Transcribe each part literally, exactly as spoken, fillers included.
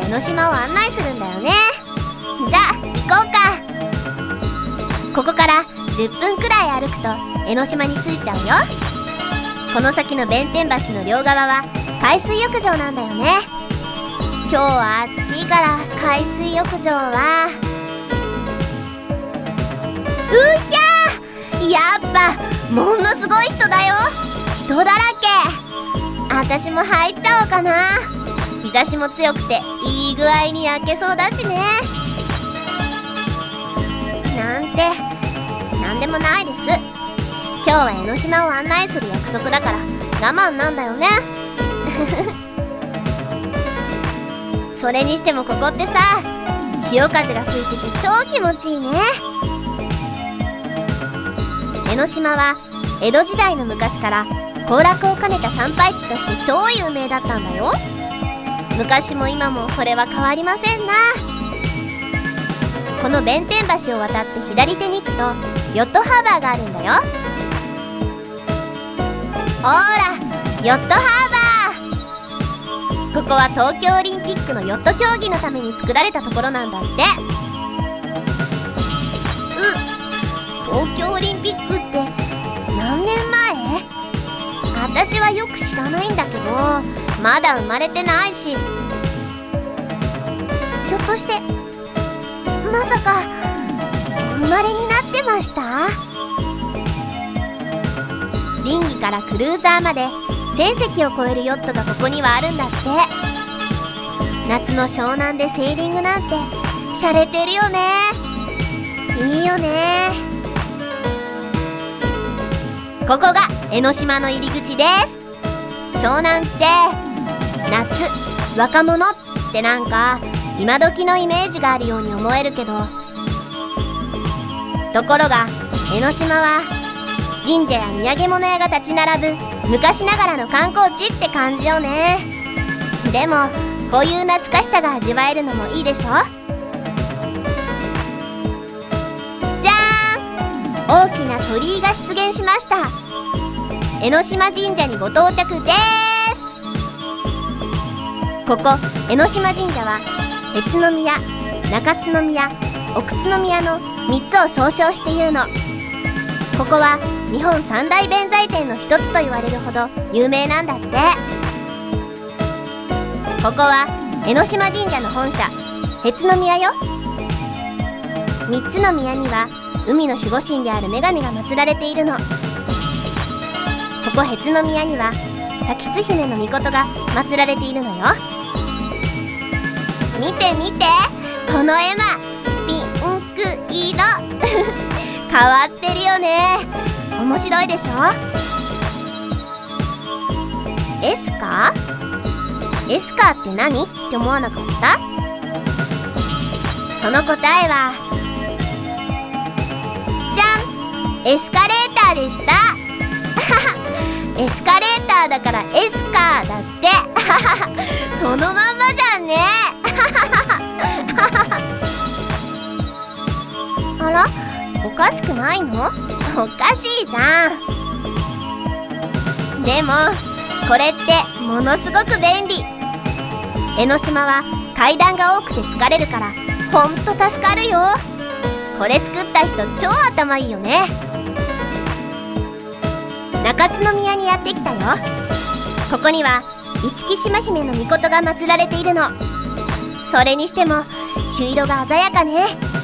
江ノ島を案内するんだよね。じゃあ行こうか。ここからじゅっぷんくらい歩くと江ノ島に着いちゃうよ。この先の弁天橋の両側は海水浴場なんだよね。今日は暑いから海水浴場はうひゃー、やっぱものすごい人だよ。人だらけ。私も入っちゃおうかな。日差しも強くていい具合に焼けそうだしね。なんてなんでもないです。今日は江ノ島を案内する約束だから我慢なんだよね。それにしてもここってさ、潮風が吹いてて超気持ちいいね。江ノ島は江戸時代の昔から行楽を兼ねた参拝地として超有名だったんだよ。昔も今もそれは変わりませんな。この弁天橋を渡って左手に行くとヨットハーバーがあるんだよ。ほら、ヨットハーバー。ここは東京オリンピックのヨット競技のために作られたところなんだって。う、東京オリンピックって何年前？私はよく知らないんだけど、まだ生まれてないし。ひょっとしてまさかお生まれになってました？ディンギからクルーザーまでせんせきを超えるヨットがここにはあるんだって。夏の湘南でセーリングなんて洒落てるよね。いいよね。ここが江ノ島の入り口です。湘南って夏、若者ってなんか今時のイメージがあるように思えるけど、ところが江ノ島は神社や土産物屋が立ち並ぶ昔ながらの観光地って感じよね。でもこういう懐かしさが味わえるのもいいでしょ。じゃーん、大きな鳥居が出現しました。江ノ島神社にご到着です。ここ江ノ島神社は辺津宮、中津宮、奥津宮のみっつを総称して言うの。ここは日本三大弁財天の一つと言われるほど有名なんだって。ここは江ノ島神社の本社、辺津宮よ。みっつの宮には海の守護神である女神が祀られているの。ここ辺津宮には滝津姫の命が祀られているのよ。見て見て、この絵馬ピンク色。変わってるよね。面白いでしょ。エスカー？エスカーって何って思わなかった？その答えはじゃん、エスカレーターでした。エスカレーターだからエスカーだって。そのまんまじゃんね。あら、おかしくないの？おかしいじゃん。でもこれってものすごく便利。江ノ島は階段が多くて疲れるからほんと助かるよ。これ作った人超頭いいよね。中津宮にやってきたよ。ここには市来島姫の命が祀られているの。それにしても朱色が鮮やかね。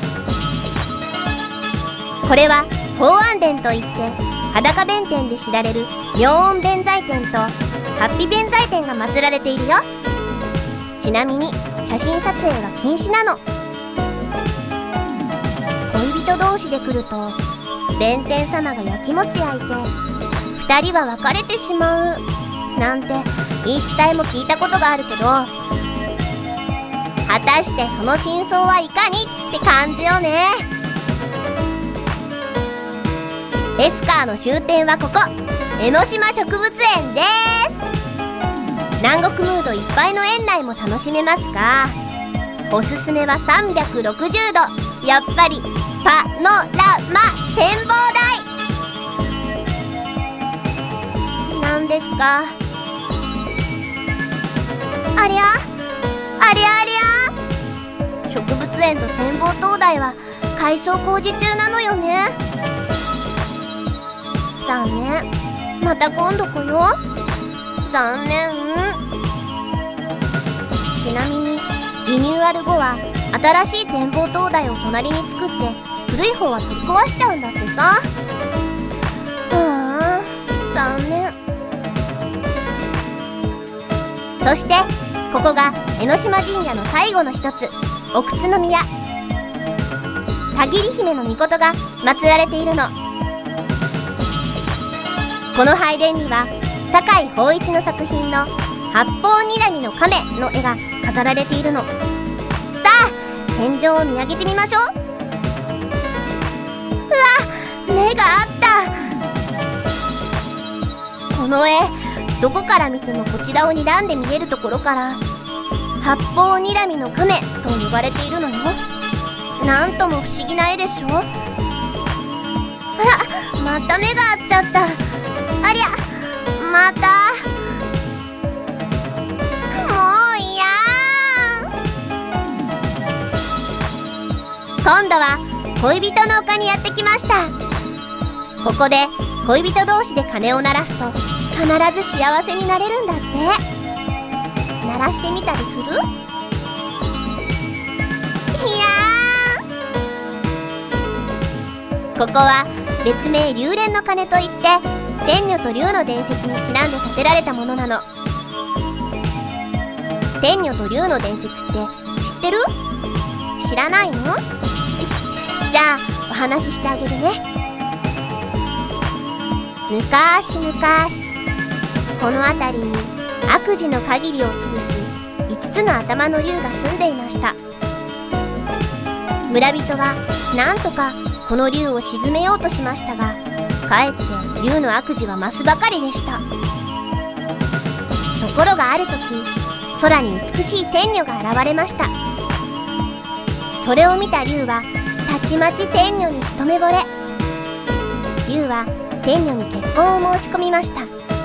これは宝安殿といって裸弁天で知られる妙音弁財天とハッピ弁財天が祀られているよ。ちなみに写真撮影は禁止なの。恋人同士で来ると弁天様がやきもち焼いてふたりは別れてしまうなんて言い伝えも聞いたことがあるけど、果たしてその真相はいかにって感じよね。エスカーの終点はここ江ノ島植物園です。南国ムードいっぱいの園内も楽しめますが、おすすめはさんびゃくろくじゅうど、やっぱりパノラマ展望台なんですが、ありゃあありゃありゃ、植物園と展望灯台は改装工事中なのよね。残念。また今度来よう。残念。ちなみにリニューアル後は新しい展望灯台を隣に作って古い方は取り壊しちゃうんだってさ。ああ、残念。そしてここが江ノ島神社の最後の一つ、奥津宮。田切姫の命が祀られているの。この拝殿には酒井法一の作品の八方睨みの亀の絵が飾られているの。さあ天井を見上げてみましょう。うわ、目があった。この絵、どこから見てもこちらを睨んで見えるところから八方睨みの亀と呼ばれているのよ。なんとも不思議な絵でしょ。あら、また目が合っちゃった。ありゃ、また。もういやー。今度は恋人の丘にやってきました。ここで恋人同士で鐘を鳴らすと必ず幸せになれるんだって。鳴らしてみたりする？いやー。ここは別名龍蓮の鐘といって天女と龍の伝説にちなんで建てられたものなの。天女と龍の伝説って知ってる？知らないの？じゃあお話ししてあげるね。むかーしむかーし、この辺りに悪事の限りを尽くすいつつの頭の龍が住んでいました。村人はなんとかこの龍を鎮めようとしましたが、かえって龍の悪事は増すばかりでした。ところがある時、空に美しい天女が現れました。それを見た龍はたちまち天女に一目惚れ。龍は天女に結婚を申し込みました。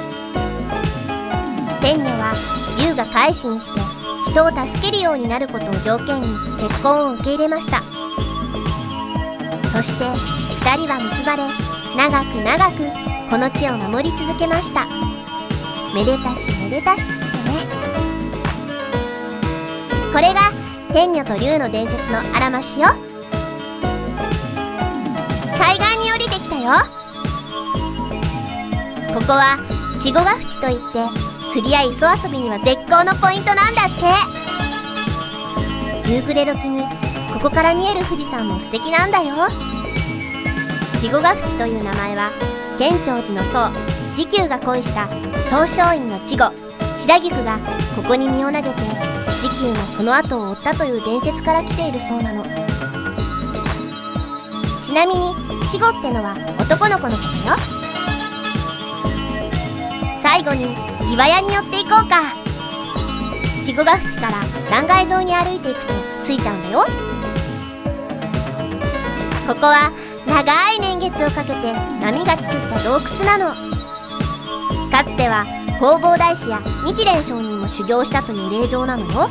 天女は龍が改心して人を助けるようになることを条件に結婚を受け入れました。そして二人は結ばれ、長く長くこの地を守り続けました。めでたしめでたしってね。これが天女と龍の伝説のあらましよ。海岸に降りてきたよ。ここは稚児ヶ淵といって釣りや磯遊びには絶好のポイントなんだって。夕暮れ時にここから見える富士山も素敵なんだよ。稚児ヶ淵という名前は建長寺の僧慈久が恋した宗松院の稚児白菊がここに身を投げて慈久もその後を追ったという伝説から来ているそうなの。ちなみに稚児ってのは男の子のことよ。最後に岩屋に寄っていこうか。稚児ヶ淵から断崖沿いに歩いていくと着いちゃうんだよ。ここは長い年月をかけて波が作った洞窟なの。かつては弘法大師や日蓮上人も修行したという霊場なのよ。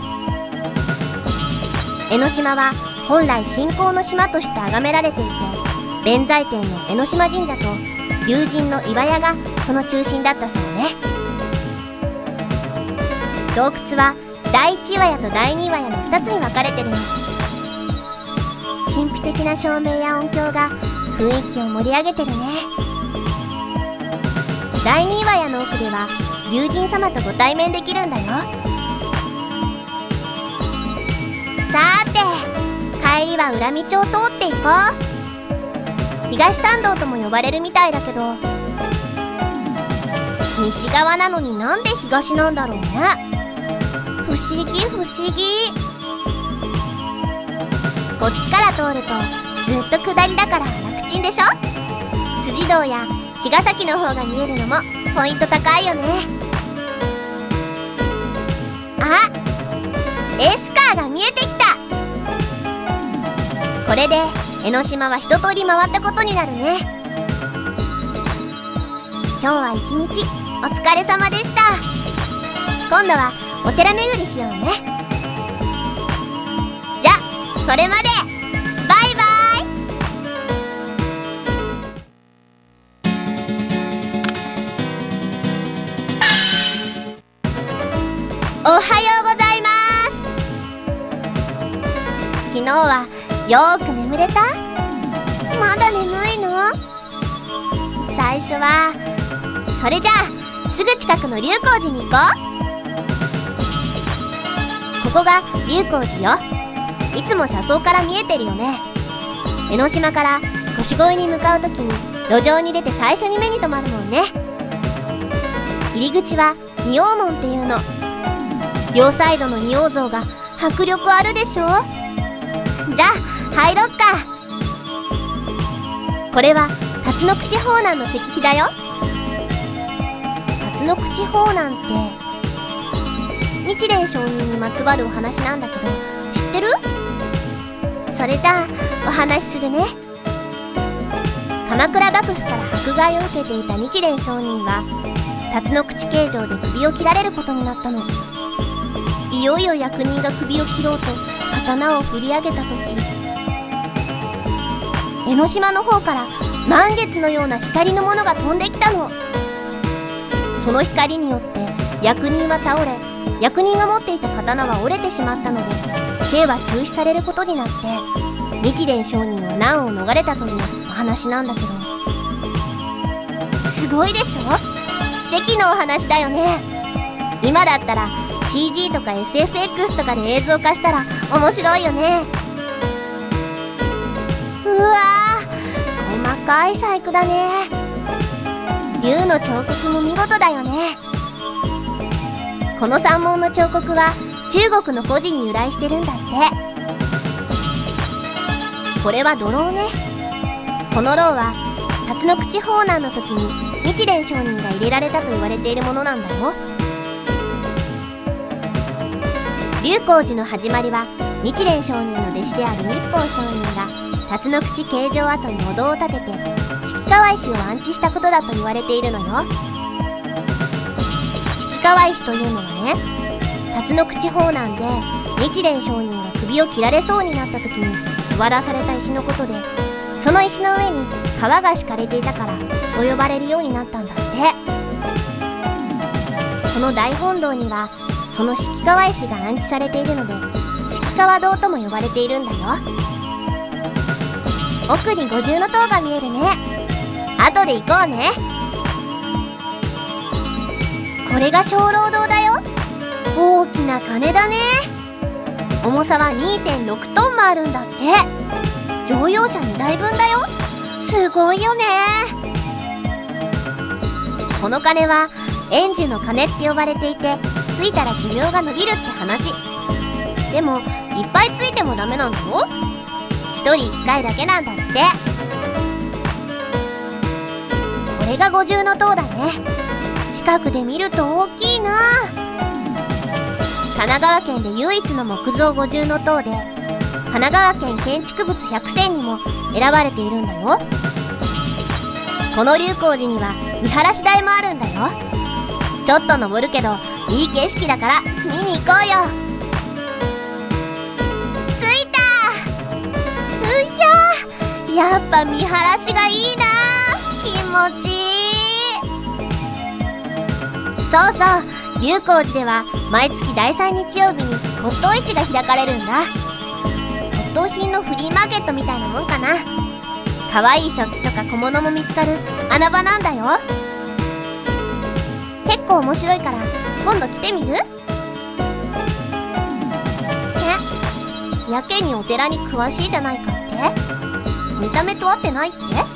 江ノ島は本来信仰の島として崇められていて、弁財天の江ノ島神社と龍神の岩屋がその中心だったそうね。洞窟は第一岩屋と第二岩屋のふたつに分かれてるの。神秘的な照明や音響が雰囲気を盛り上げてるね。第二岩屋の奥では龍神様とご対面できるんだよ。さーて帰りは裏道を通っていこう。東参道とも呼ばれるみたいだけど、西側なのになんで東なんだろうね。不思議不思議。こっちから通るとずっと下りだから楽ちんでしょ。辻堂や茅ヶ崎の方が見えるのもポイント高いよね。あ、エスカーが見えてきた。これで江ノ島は一通り回ったことになるね。今日は一日お疲れ様でした。今度はお寺巡りしようね。 それまでバイバイ。おはようございます。昨日はよーく眠れた？まだ眠いの？最初はそれじゃあすぐ近くの龍光寺に行こう。ここが龍光寺よ。いつも車窓から見えてるよね。江ノ島から腰越に向かうときに路上に出て最初に目に留まるもんね。入り口は仁王門っていうの。両サイドの仁王像が迫力あるでしょ。じゃあ入ろっか。これは辰野口法難の石碑だよ。辰野口法難って日蓮上人にまつわるお話なんだけど知ってる？それじゃあお話しするね。鎌倉幕府から迫害を受けていた日蓮上人は辰野口刑場で首を切られることになったの。いよいよ役人が首を切ろうと刀を振り上げた時、江ノ島の方から満月のような光のものが飛んできたの。その光によって役人は倒れ、役人が持っていた刀は折れてしまったので刑は中止されることになって、日蓮上人は難を逃れたというお話なんだけど、すごいでしょ？奇跡のお話だよね。今だったら シージー とか エスエフエックス とかで映像化したら面白いよね。うわー、細かい細工だね。龍の彫刻も見事だよね。この三門の彫刻は中国の故事に由来してるんだって。これは土楼ね。この楼は辰野口法難の時に日蓮上人が入れられたと言われているものなんだよ。龍光寺の始まりは日蓮上人の弟子である日法上人が辰野口刑場跡にお堂を建てて式川石を安置したことだと言われているのよ。式川石というのはね、辰野口法難で日蓮上人が首を切られそうになった時に座らされた石のことで、その石の上に川が敷かれていたからそう呼ばれるようになったんだって。この大本堂にはその式川石が安置されているので式川堂とも呼ばれているんだよ。奥に五重塔が見えるね。後で行こうね。これが鐘楼堂だよ。大きな鐘だね。重さは にてんろく トンもあるんだって。乗用車にだいぶんだよ。すごいよね。この鐘は円寿の鐘って呼ばれていて、ついたら寿命が延びるって話。でもいっぱいついてもダメなんだよ。ひとりいっかいだけなんだって。これが五重塔だね。近くで見ると大きいな。神奈川県で唯一の木造五重塔で、神奈川県建築物ひゃくせんにも選ばれているんだよ。この龍光寺には見晴らし台もあるんだよ。ちょっと登るけどいい景色だから見に行こうよ。着いた。うひゃー、やっぱ見晴らしがいいな。気持ちいい。そうそう、龍光寺では毎月だいさんにち曜日に骨董市が開かれるんだ。骨董品のフリーマーケットみたいなもんかな。かわいい食器とか小物も見つかる穴場なんだよ。結構面白いから今度来てみる？え、やけにお寺に詳しいじゃないかって？見た目と合ってないって？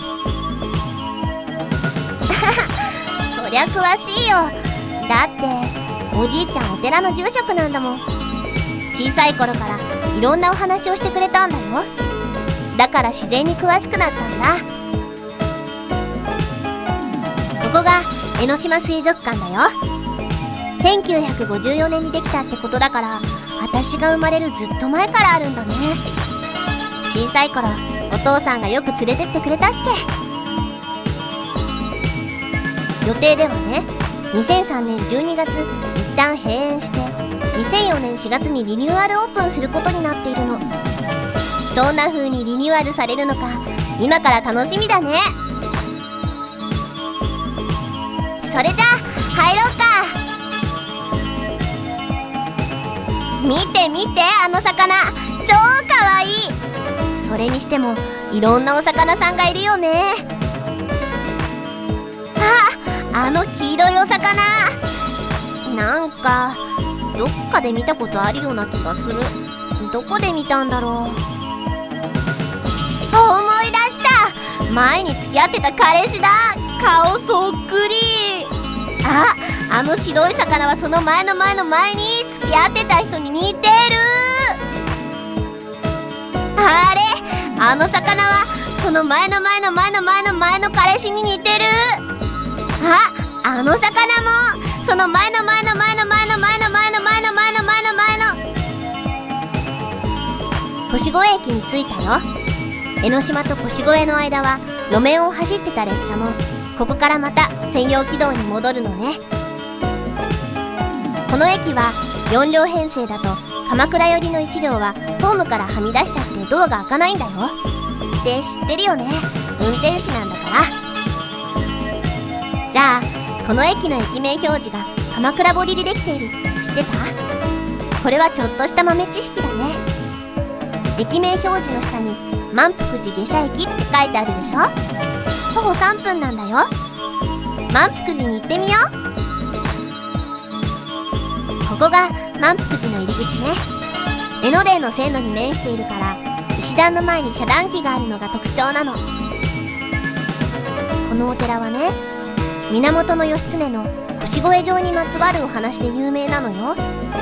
そりゃ詳しいよ。だっておじいちゃんお寺の住職なんだもん。小さい頃からいろんなお話をしてくれたんだよ。だから自然に詳しくなったんだ。ここが江ノ島水族館だよ。せんきゅうひゃくごじゅうよねんにできたってことだから、私が生まれるずっと前からあるんだね。小さい頃お父さんがよく連れてってくれたっけ。予定ではね、にせんさんねんじゅうにがつ一旦閉園してにせんよねんしがつにリニューアルオープンすることになっているの。 どんな風にリニューアルされるのか今から楽しみだね。それじゃあ入ろうか。見て見て、あの魚超かわいい。それにしてもいろんなお魚さんがいるよね。あ、あの黄色いお魚、なんかどっかで見たことあるような気がする。どこで見たんだろう。思い出した、前に付き合ってた彼氏だ。顔そっくり。あ、あの白い魚はその前の前の前に付き合ってた人に似てる。あれ、あの魚はその前の前の前の前の前の彼氏に似てる。あ、あの魚もその前の前の前の前の前の前の前の前の前の前の。腰越駅に着いたよ。江ノ島と腰越の間は路面を走ってた列車もここからまた専用軌道に戻るのね。この駅はよん両編成だと鎌倉寄りのいち両はホームからはみ出しちゃってドアが開かないんだよ。って知ってるよね、運転士なんだから。じゃあこの駅の駅名表示が鎌倉彫りでできているって知ってた？これはちょっとした豆知識だね。駅名表示の下に満福寺下車駅って書いてあるでしょ。徒歩さんぷんなんだよ。満福寺に行ってみよう。ここが満福寺の入り口ね。江ノ電の線路に面しているから石段の前に遮断機があるのが特徴なの。このお寺はね、源義経の腰越城にまつわるお話で有名なのよ。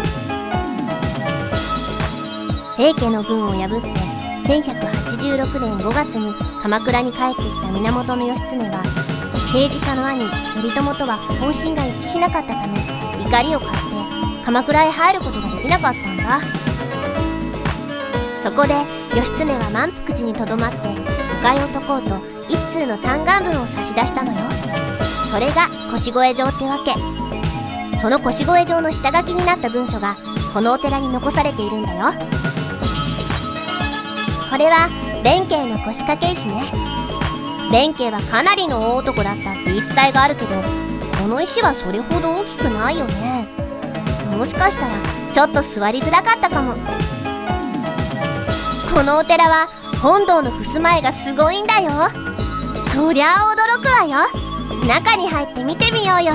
平家の軍を破ってせんひゃくはちじゅうろくねんごがつに鎌倉に帰ってきた源義経は政治家の兄頼朝とは方針が一致しなかったため怒りを買って鎌倉へ入ることができなかったんだ。そこで義経は満福寺にとどまって誤解を解こうと一通の嘆願文を差し出したのよ。それが腰越城ってわけ。その腰越城の下書きになった文書がこのお寺に残されているんだよ。これは弁慶の腰掛け石ね。弁慶はかなりの大男だったって言い伝えがあるけど、この石はそれほど大きくないよね。もしかしたらちょっと座りづらかったかも。このお寺は本堂の襖絵がすごいんだよ。そりゃあ驚くわよ。中に入って見てみようよ。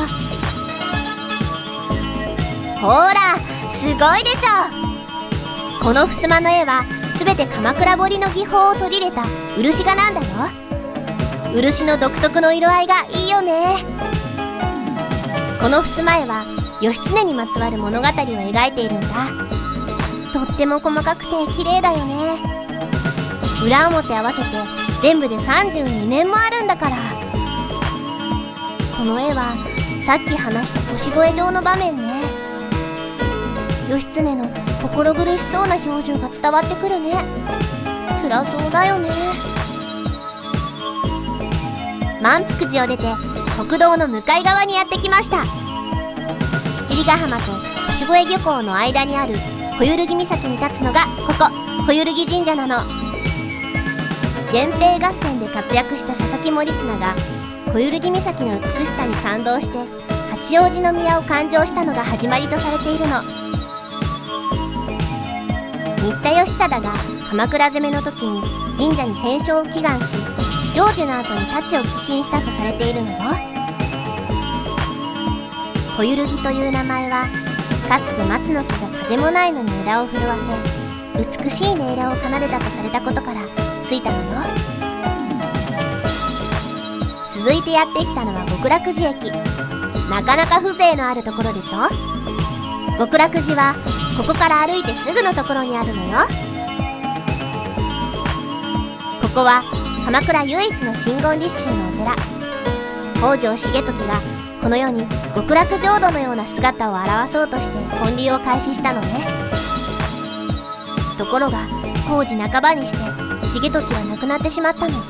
ほら、すごいでしょ。この襖の絵は全て鎌倉彫りの技法を取り入れた漆画なんだよ。漆の独特の色合いがいいよね。この襖絵は義経にまつわる物語を描いているんだ。とっても細かくて綺麗だよね。裏表合わせて全部でさんじゅうにめんもあるんだから。この絵はさっき話した腰越城の場面ね。義経の心苦しそうな表情が伝わってくるね。辛そうだよね。満福寺を出て国道の向かい側にやってきました。七里ヶ浜と腰越漁港の間にある小揺木岬に立つのがここ小揺木神社なの。源平合戦で活躍した佐々木盛綱が小揺木岬の美しさに感動して八王子の宮を勘定したのが始まりとされているの。新田義貞が鎌倉攻めの時に神社に戦勝を祈願し成就の後に太刀を寄進したとされているのよ。小揺木という名前はかつて松の木が風もないのに枝を震わせ美しい音色を奏でたとされたことからついたのよ。続いてやってきたのは極楽寺駅。なかなか風情のあるところでしょ。極楽寺はここから歩いてすぐのところにあるのよ。ここは鎌倉唯一の真言立宗のお寺。北条重時がこの世に極楽浄土のような姿を表そうとして建立を開始したのね。ところが工事半ばにして重時は亡くなってしまったの。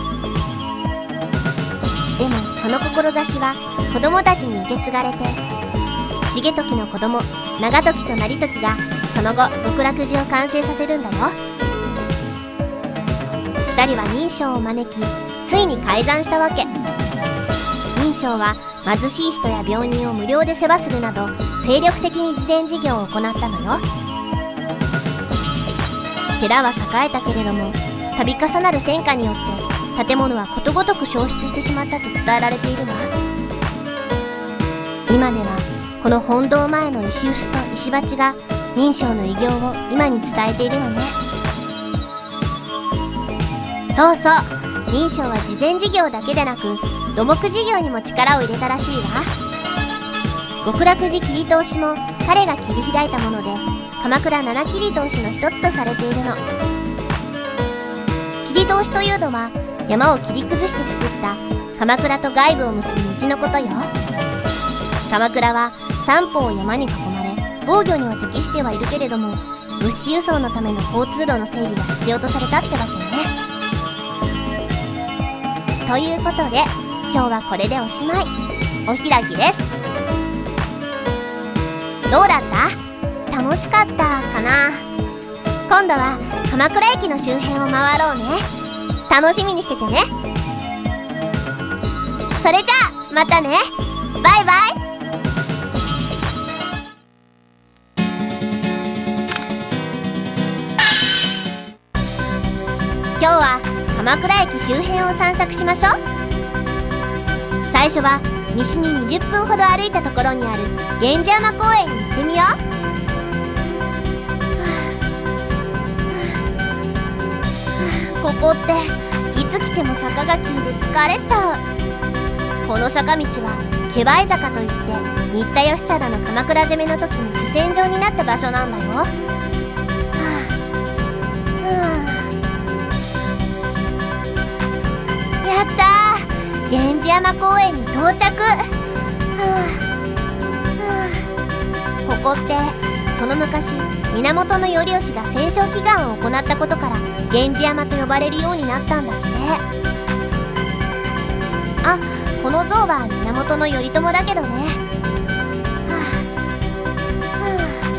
でもその志は子供たちに受け継がれて重時の子供長時と成時がその後極楽寺を完成させるんだよ。 ふたりは任将を招き、ついに改ざんしたわけ。任将は貧しい人や病人を無料で世話するなど精力的に慈善事業を行ったのよ。寺は栄えたけれども、度重なる戦火によって建物はことごとく焼失してしまったと伝えられているわ。今ではこの本堂前の石臼と石鉢が任将の偉業を今に伝えているのね。そうそう、任将は慈善事業だけでなく土木事業にも力を入れたらしいわ。極楽寺切り通しも彼が切り開いたもので、鎌倉七切り通しの一つとされているの。切り通しというのは山を切り崩して作った鎌倉と外部を結ぶ道のことよ。鎌倉は三方を山に囲まれ、防御には適してはいるけれども、物資輸送のための交通路の整備が必要とされたってわけね。ということで今日はこれでおしまい。お開きです。どうだった？楽しかったかな？今度は鎌倉駅の周辺を回ろうね。楽しみにしててね。それじゃあまたね。バイバイ。今日は鎌倉駅周辺を散策しましょう。最初は西ににじゅっぷんほど歩いたところにある源氏山公園に行ってみよう。ここっていつ来ても坂が急で疲れちゃう。この坂道は気配坂といって、新田義貞の鎌倉攻めの時に主戦場になった場所なんだよ。はあはあ、やったー、源氏山公園に到着。はあはあ、ここってその昔源頼義が戦勝祈願を行ったことから源氏山と呼ばれるようになったんだって。あ、この像は源頼朝だけどね。はあ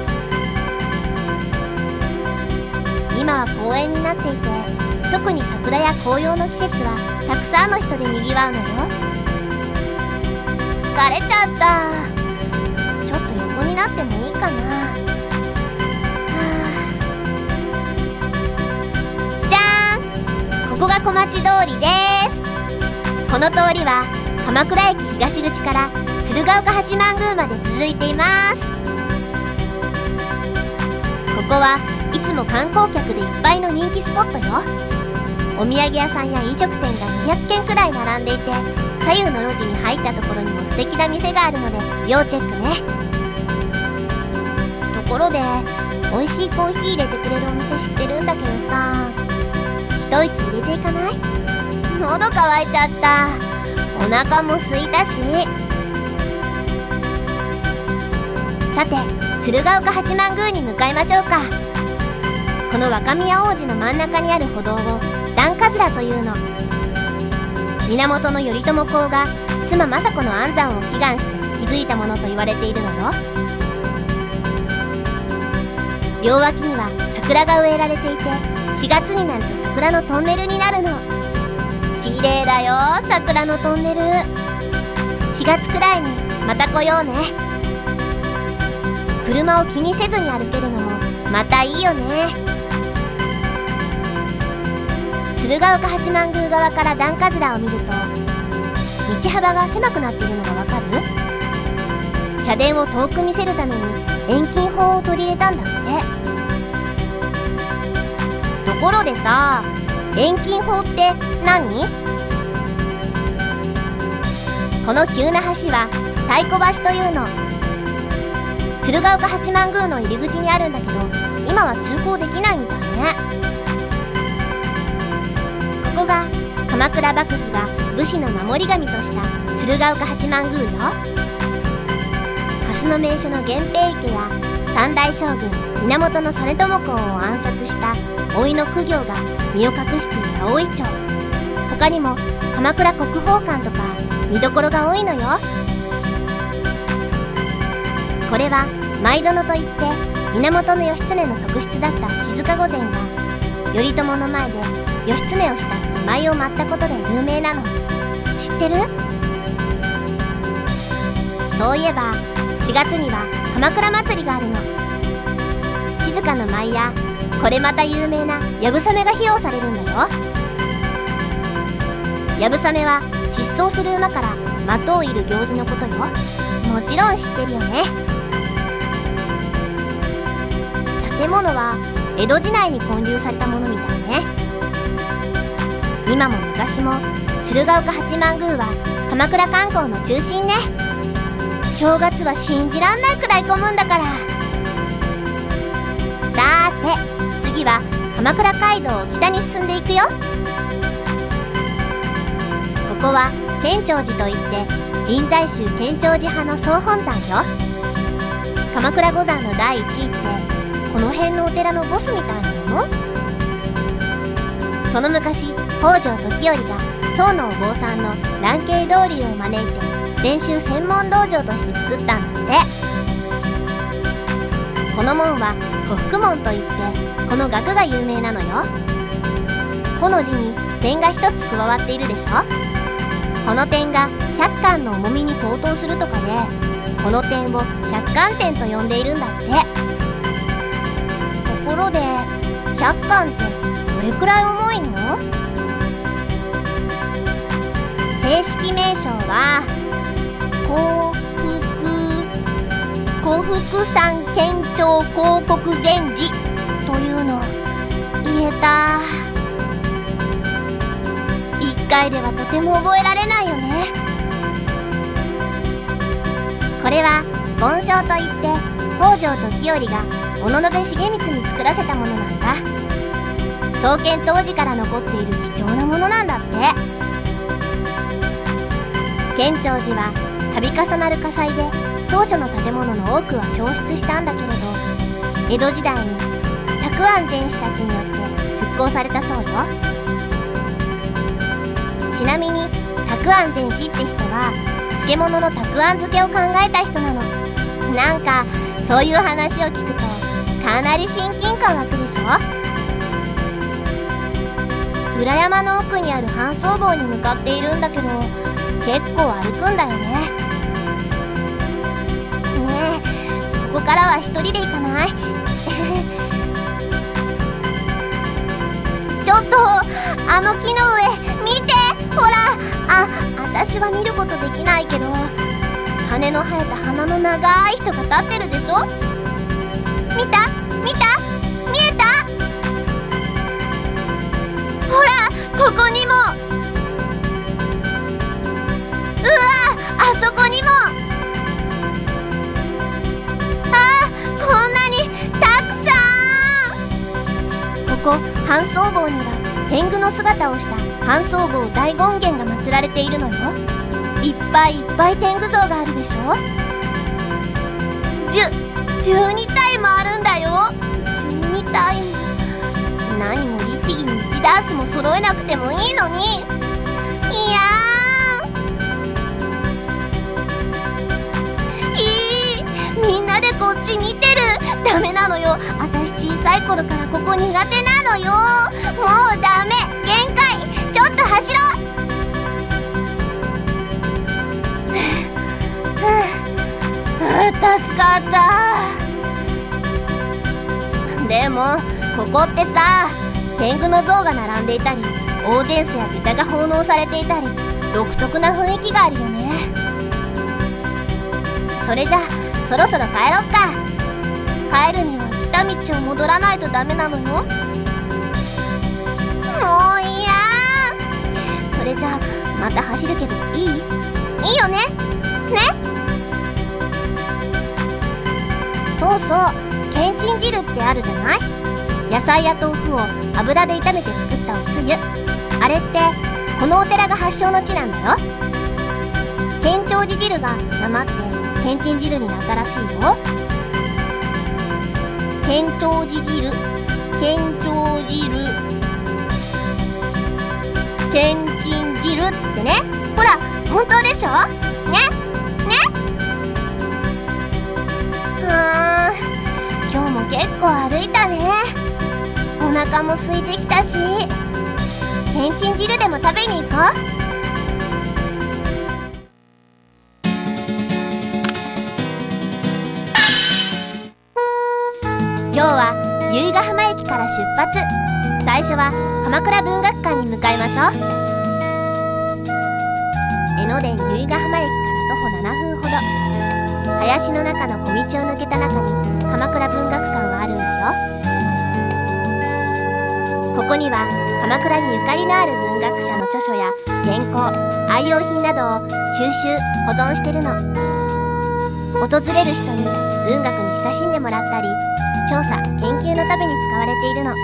はあ、今は公園になっていて、特に桜や紅葉の季節はたくさんの人でにぎわうのよ。疲れちゃった。ちょっと横になってもいいかな。じゃーん、ここが小町通りです。この通りは鎌倉駅東口から鶴岡八幡宮まで続いています。ここはいつも観光客でいっぱいの人気スポットよ。お土産屋さんや飲食店がにひゃくけんくらい並んでいて、左右の路地に入ったところにも素敵な店があるので要チェックね。ところで美味しいコーヒー入れてくれるお店知ってるんだけどさ、一息入れていかない？喉乾いちゃった。お腹も空いたし。さて鶴岡八幡宮に向かいましょうか。この若宮大路の真ん中にある歩道を段葛というの。源頼朝公が妻政子の安産を祈願して築いたものと言われているのよ。両脇には桜が植えられていて、しがつになると桜のトンネルになるの。綺麗だよ、桜のトンネル。しがつくらいにまた来ようね。車を気にせずに歩けるのもまたいいよね。鶴岡八幡宮側から段葛を見ると、道幅が狭くなっているのがわかる？社殿を遠く見せるために遠近法を取り入れたんだって。ところでさ、遠近法って何？この急な橋は太鼓橋というの。鶴岡八幡宮の入り口にあるんだけど、今は通行できないみたいね。ここが鎌倉幕府が武士の守り神とした鶴岡八幡宮よ。蓮の名所の源平池や三代将軍源実朝公を暗殺した甥の公暁が身を隠していた大銀杏、他にも鎌倉国宝館とか見どころが多いのよ。これは舞殿といって源義経の側室だった静御前が頼朝の前で義経を慕って舞を舞ったことで有名なの。知ってる？そういえばしがつには鎌倉祭りがあるの。静かな舞やこれまた有名なやぶさめが披露されるんだよ。やぶさめは疾走する馬から的を射る行事のことよ。もちろん知ってるよね。建物は江戸時代に建立されたものみたいね。今も昔も鶴岡八幡宮は鎌倉観光の中心ね。正月は信じらんないくらい混むんだから。さーて次は鎌倉街道を北に進んでいくよ。ここは建長寺といって臨済宗建長寺派の総本山よ。鎌倉五山の第一位ってこの辺のお寺のボスみたいなもの？その昔北条時頼が宋のお坊さんの蘭渓道流を招いて禅宗専門道場として作ったんだって。この門は古福門といってこの額が有名なのよ。この字に点が一つ加わっているでしょ。この点が百貫の重みに相当するとかで、この点を百貫点と呼んでいるんだって。ところで百貫ってどれくらい重いの？正式名称は興福興福山建長興国禅寺というの。言えた。一回ではとても覚えられないよね。これは梵鐘といって北条時頼が小野部重光に作らせたものなんだ。創建当時から残っている貴重なものなんだって。建長寺は度重なる火災で当初の建物の多くは焼失したんだけれど、江戸時代に沢庵禅師たちによって復興されたそうよ。ちなみに沢庵禅師って人は漬物の沢庵漬けを考えた人なの。なんかそういう話を聞くとかなり親近感湧くでしょ。裏山の奥にある半僧坊に向かっているんだけど結構歩くんだよね。ねえ、ここからは一人で行かない？ちょっとあの木の上見て、ほら。あ、私は見ることできないけど羽の生えた鼻の長い人が立ってるでしょ。見た？見た？見えた？ほらここにも。うわ、あそこにも。あ、こんなにたくさん。ここ半僧坊には天狗の姿をした半僧坊大権現が祀られているのよ。いっぱいいっぱい天狗像があるでしょ。じゅじゅうにたいもあるんだよ。じゅうにたいも。何も律儀にいちダースも揃えなくてもいいのに。いやーひー、みんなでこっち見てる。ダメなのよ。私小さい頃からここ苦手なのよ。もうダメ、限界。ちょっと走ろう。助かった。でもここってさ、天狗の像が並んでいたり大前世や下駄が奉納されていたり独特な雰囲気があるよね。それじゃそろそろ帰ろっか。帰るには来た道を戻らないとダメなのよ。もういや。それじゃまた走るけどいい？いいよね？ね？そうそう、けんちん汁ってあるじゃない？野菜や豆腐を油で炒めて作ったおつゆ。あれってこのお寺が発祥の地なんだよ。建長寺汁がなまってけんちん汁になったらしいよ。建長寺汁、建長汁、けんちん汁ってね。ほら本当でしょ？ね？ね？うーん、今日も結構歩いたね。おお腹も空いてきたし、けんちん汁でも食べに行こう。今日は由比ヶ浜駅から出発。最初は鎌倉文学館に向かいましょう。江ノ電由比ヶ浜駅から徒歩ななふんほど。林の中の小道を抜けた中に鎌倉文学館はあるんだよ。ここには鎌倉にゆかりのある文学者の著書や原稿、愛用品などを収集・保存してるの。訪れる人に文学に親しんでもらったり、調査・研究のために使われているの。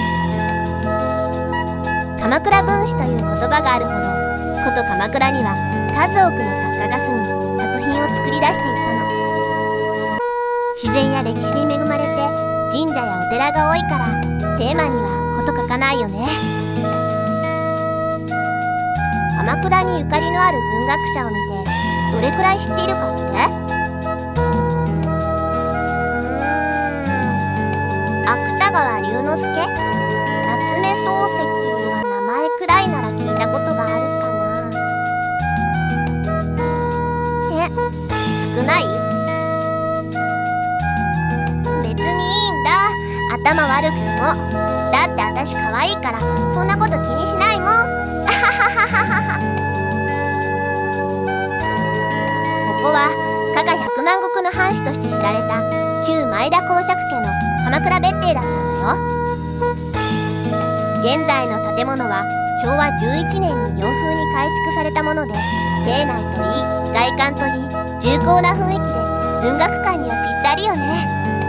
鎌倉文史という言葉があるほど、古都鎌倉には数多くの作家が住み、作品を作り出していったの。自然や歴史に恵まれて神社やお寺が多いから、テーマにはこと書かないよね。鎌倉にゆかりのある文学者を見て、どれくらい知っているかって？芥川龍之介、夏目漱石は名前くらいなら聞いたことがあるかな。え、少ない？別にいいんだ、頭悪くても。だって私可愛いからそんなこと気にしないもん。あははははは。ここは加賀百万石の藩主として知られた旧前田公爵家の鎌倉別邸だったんだよ。現在の建物はしょうわじゅういちねんに洋風に改築されたもので、邸内といい外観といい重厚な雰囲気で文学館にはぴったりよね。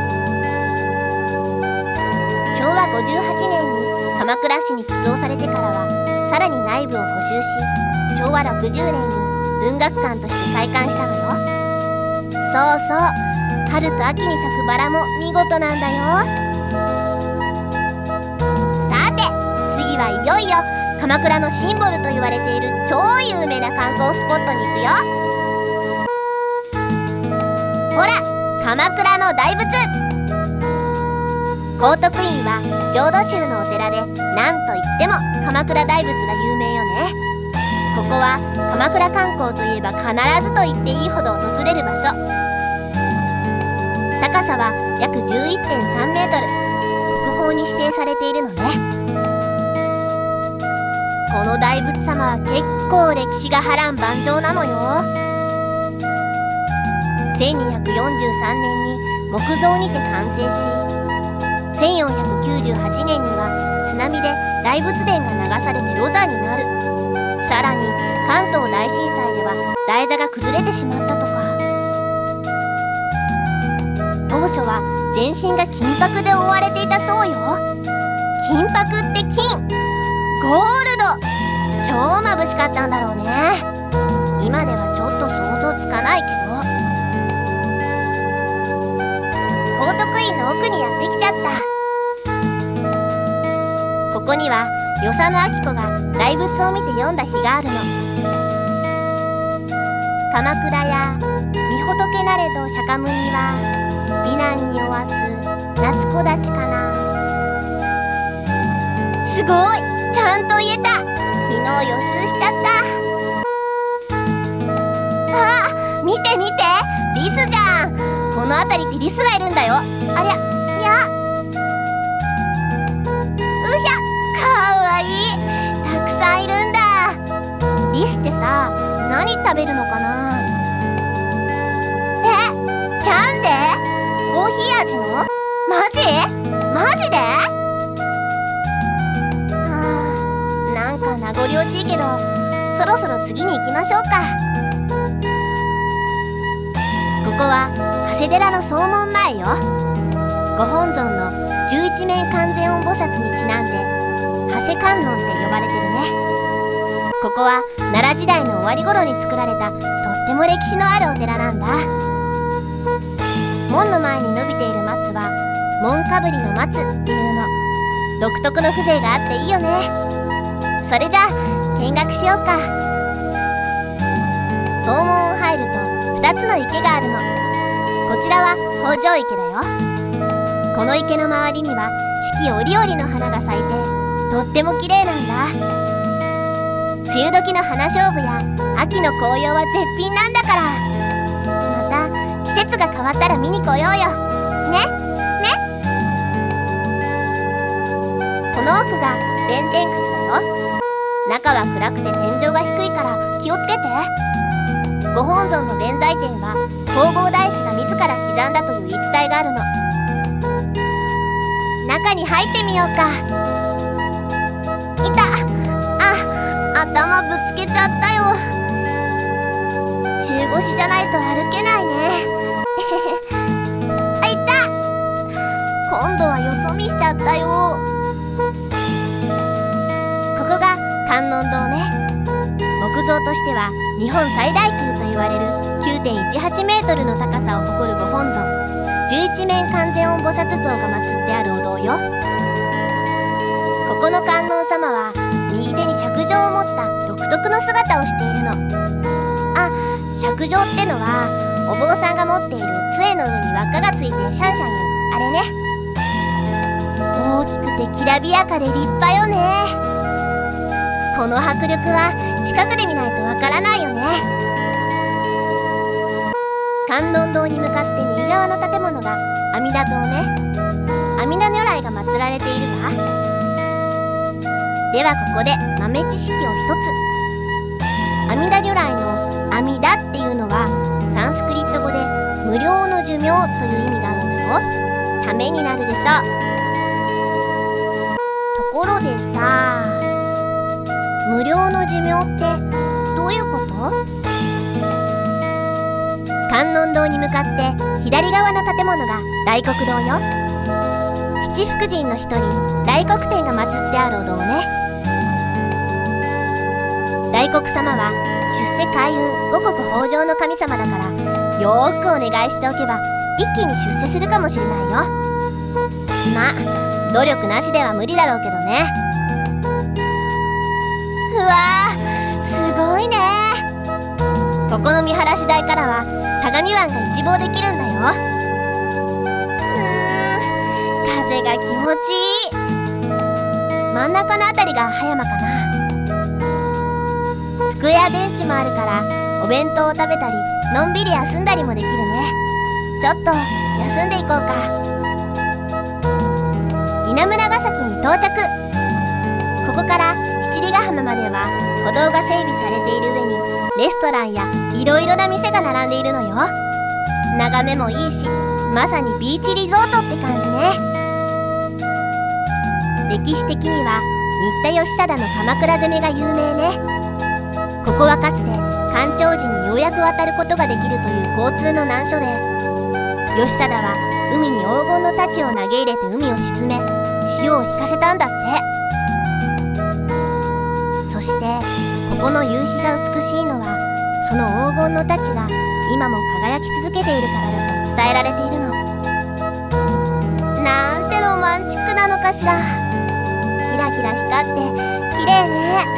しょうわごじゅうはちねんに鎌倉市に寄贈されてからはさらに内部を補修し、しょうわろくじゅうねんに文学館として開館したのよ。そうそう、春と秋に咲くバラも見事なんだよ。さて次はいよいよ鎌倉のシンボルと言われている超有名な観光スポットに行くよ。ほら、鎌倉の大仏。高徳院は浄土宗のお寺で、なんといっても鎌倉大仏が有名よね。ここは鎌倉観光といえば必ずと言っていいほど訪れる場所。高さは約 じゅういってんさんメートル、国宝に指定されているのね。この大仏様は結構歴史が波乱万丈なのよ。せんにひゃくよんじゅうさんねんに木造にて完成し、せんよんひゃくきゅうじゅうはちねんには津波で大仏殿が流されて露座になる。さらに関東大震災では台座が崩れてしまったとか。当初は全身が金箔で覆われていたそうよ。金箔って金、ゴールド、超眩しかったんだろうね。今ではちょっと想像つかないけど。高徳院の奥にやってきちゃった。ここには与謝野晶子が大仏を見て読んだ碑があるの。鎌倉や御仏なれど釈迦無には美男におわす夏子立ちかな。すごい、ちゃんと言えた。昨日予習しちゃった。あ、見て見て、リスじゃん。この辺りってリスがいるんだよ。ありゃ、いや、うひゃ、かわいい、たくさんいるんだ。リスってさ、何食べるのかな。え、キャンデー？コーヒー味の？マジ？マジで？はあ、なんか名残惜しいけど、そろそろ次に行きましょうか。ここは長谷寺の総門前よ。ご本尊の十一面観世音菩薩にちなんで長谷観音って呼ばれてるね。ここは奈良時代の終わり頃に作られたとっても歴史のあるお寺なんだ。門の前に伸びている松は門かぶりの松っていうの。独特の風情があっていいよね。それじゃあ見学しようか。総門を入るとふたつの池があるの。こちらは北条池だよ。この池の周りには四季折々の花が咲いてとっても綺麗なんだ。梅雨時の花菖蒲や秋の紅葉は絶品なんだから。また季節が変わったら見に来ようよね。ね。この奥が弁天窟だよ。中は暗くて天井が低いから気をつけて。ご本尊の弁財天は弘法大師が自ら刻んだという言い伝えがあるの。中に入ってみようか。いた。あ、頭ぶつけちゃったよ。中腰じゃないと歩けないね。あ、いた。今度はよそ見しちゃったよ。ここが観音堂ね。木造としては日本最大級と言われる きゅうてんいちはちメートルの高さを誇るご本尊十一面観世音菩薩像が祀ってあるお堂よ。ここの観音様は右手に錫杖を持った独特の姿をしているの。あ、錫杖ってのはお坊さんが持っている杖の上に輪っかがついてシャンシャンいうあれね。大きくてきらびやかで立派よね。この迫力は近くで見ないとわからないよね。観音堂に向かって右側の建物が阿弥陀堂ね。阿弥陀如来が祀られているわ。ではここで豆知識を一つ。阿弥陀如来の阿弥陀っていうのはサンスクリット語で無料の寿命という意味があるんだよ。ためになるでしょ。ところでさ、無料の寿命ってどういうこと？観音堂に向かって左側の建物が大黒堂よ。七福神の一人大黒天が祀ってあるお堂ね。大黒様は出世開運五穀豊穣の神様だから、よーくお願いしておけば一気に出世するかもしれないよ。まあ努力なしでは無理だろうけどね。うわー、すごいね。ここの見晴らし台からは相模湾が一望できるんだよ。うーん、風が気持ちいい。真ん中のあたりが葉山かな。机やベンチもあるからお弁当を食べたりのんびり休んだりもできるね。ちょっと休んでいこうか。稲村ヶ崎に到着。ここから七里ヶ浜までは歩道が整備されている上にレストランやいろいろな店が並んでいるのよ。眺めもいいし、まさにビーチリゾートって感じね。歴史的には新田義貞の鎌倉攻めが有名ね。ここはかつて干潮時にようやく渡ることができるという交通の難所で、義貞は海に黄金の太刀を投げ入れて海を沈め潮を引かせたんだって。そしてここの夕日が美しいのはその黄金の太刀が今も輝き続けているからだと伝えられているの。なんてロマンチックなのかしら。キラキラ光って綺麗ね。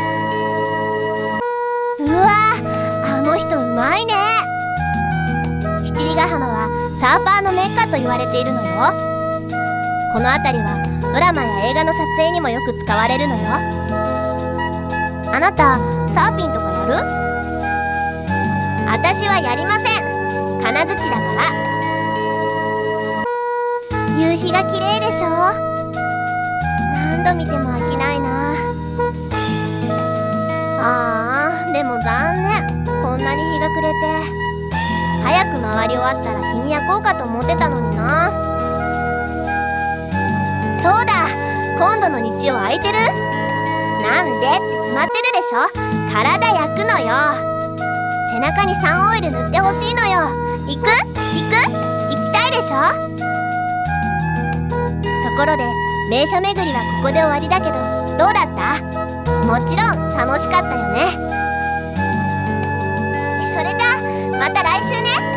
うわー、あの人うまいね。七里ヶ浜はサーファーのメッカと言われているのよ。この辺りはドラマや映画の撮影にもよく使われるのよ。あなたサーフィンとかやる？私はやりません。金槌だから。夕日が綺麗でしょ。何度見ても飽きないな。あー、でも残念。こんなに日が暮れて。早く回り終わったら日に焼こうかと思ってたのにな。そうだ、今度の日曜空いてる？なんでって決まってるでしょ。体焼くのよ。背中にサンオイル塗ってほしいのよ。行く？行く？行きたいでしょ。ところで名所巡りはここで終わりだけど、どうだった？もちろん楽しかったよね。それじゃあまた来週ね。